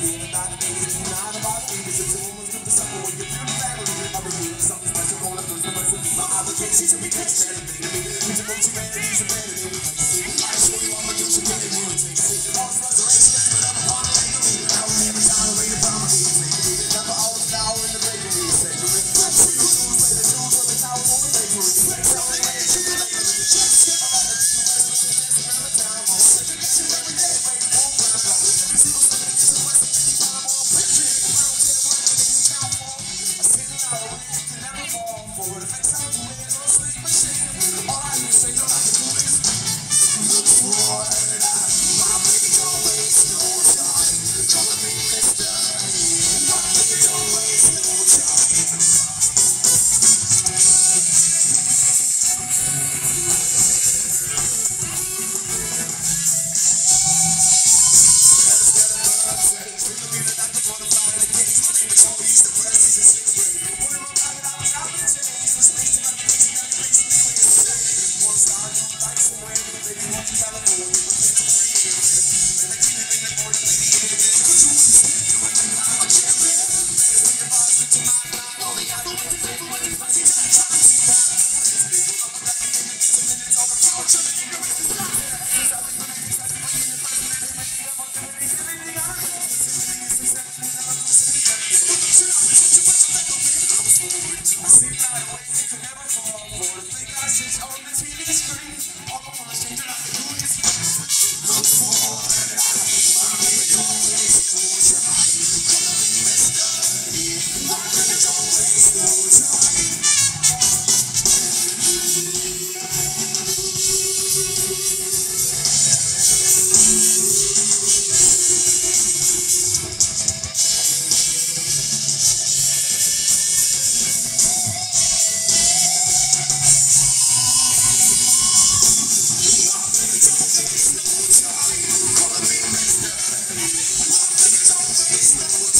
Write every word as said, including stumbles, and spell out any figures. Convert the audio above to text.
She's a big catch, baby. With the most humanities and vanity. I show you all my dudes and getting you and take it. Lost restoration, but I'm upon a lady. I will never tolerate a problem. Never all the flour in the bakery. Sacred. Let's see who's who's play the shoes with the towels on the bakery. Let's tell me where you can label it. Check, step out of the two rest of the dance around the town. I'll sit and get you every day, baby. Won't run about it. Every single Sunday is a blessing. Anytime I'm on picture, around ten, one, and you count for. I sit and I don't you can never fall for it. Affects how you win or sleep machine. All I do is say, all I can do is look forward. My baby don't waste no time. Calling me mister. My baby don't waste no time. It's